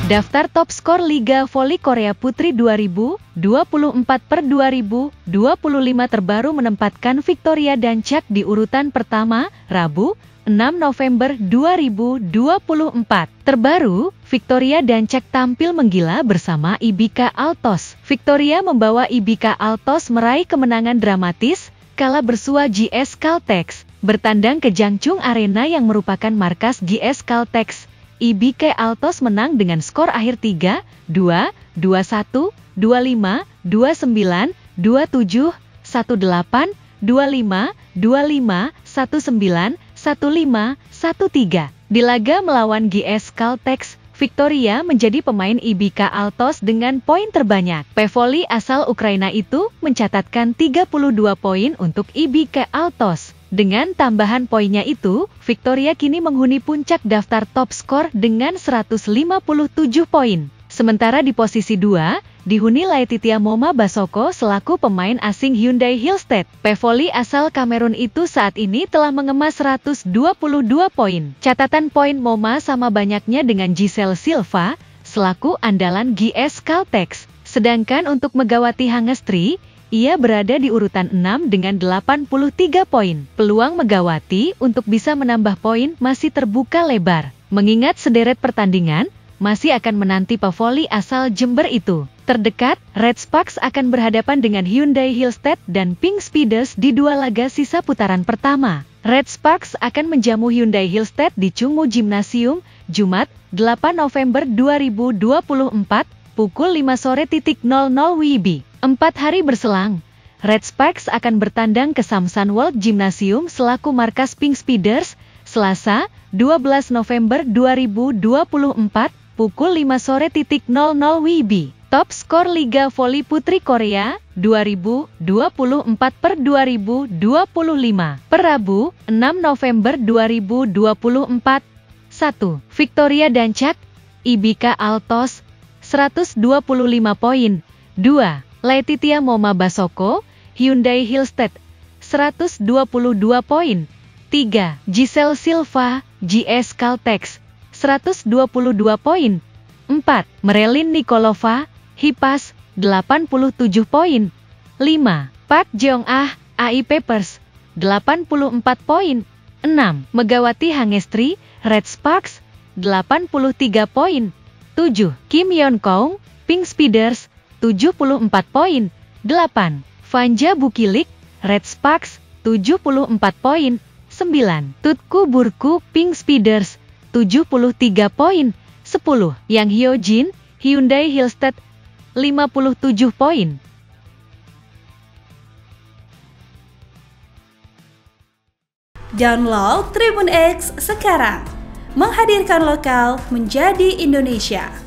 Daftar top skor Liga Voli Korea Putri 2024/2025 terbaru menempatkan Victoria Dancak di urutan pertama, Rabu, 6 November 2024. Terbaru, Victoria Dancak tampil menggila bersama IBK Altos. Victoria membawa IBK Altos meraih kemenangan dramatis kala bersua GS Caltex bertandang ke Jangchung Arena yang merupakan markas GS Caltex. IBK Altos menang dengan skor akhir 3-2, 2-1, 2-5, 2-9, 2-7, 1-8, 2-5, 2-5, 1-9, 1-5, 1-3. Di laga melawan GS Caltex, Victoria menjadi pemain IBK Altos dengan poin terbanyak. Pevoli asal Ukraina itu mencatatkan 32 poin untuk IBK Altos. Dengan tambahan poinnya itu, Victoria kini menghuni puncak daftar top skor dengan 157 poin. Sementara di posisi 2, dihuni Laetitia Moma Basoko selaku pemain asing Hyundai Hillstead. Pevoli asal Kamerun itu saat ini telah mengemas 122 poin. Catatan poin Moma sama banyaknya dengan Giselle Silva selaku andalan GS Caltex. Sedangkan untuk Megawati Hangestri, ia berada di urutan 6 dengan 83 poin. Peluang Megawati untuk bisa menambah poin masih terbuka lebar. Mengingat sederet pertandingan masih akan menanti pevoli asal Jember itu. Terdekat, Red Sparks akan berhadapan dengan Hyundai Hillstead dan Pink Speeders di dua laga sisa putaran pertama. Red Sparks akan menjamu Hyundai Hillstead di Chungmu Gymnasium, Jumat, 8 November 2024, pukul 5:00 WIB. 4 hari berselang, Red Sparks akan bertandang ke Samsan World Gymnasium selaku markas Pink Speeders, Selasa, 12 November 2024, pukul 5:00 WIB. Top skor Liga Voli Putri Korea 2024/2025 per Rabu, 6 November 2024. 1. Victoria Dancak, IBK Altos, 125 poin. 2. Laetitia Moma Basoko, Hyundai Hillstead, 122 poin. 3. Giselle Silva, GS Caltex, 122 poin. 4. Merelin Nikolova, Hipas, 87 poin. 5. Park Jeong-ah, AI Papers, 84 poin. 6. Megawati Hangestri, Red Sparks, 83 poin. 7. Kim Yeon-kong, Pink Speeders, 74 poin. 8. Vanja Bukilik, Red Sparks, 74 poin. 9. Tutku Burku, Pink Speeders, 73 poin. 10. Yang Hyojin, Hyundai Hillstead, 57 poin. Download Tribun X sekarang, menghadirkan lokal menjadi Indonesia.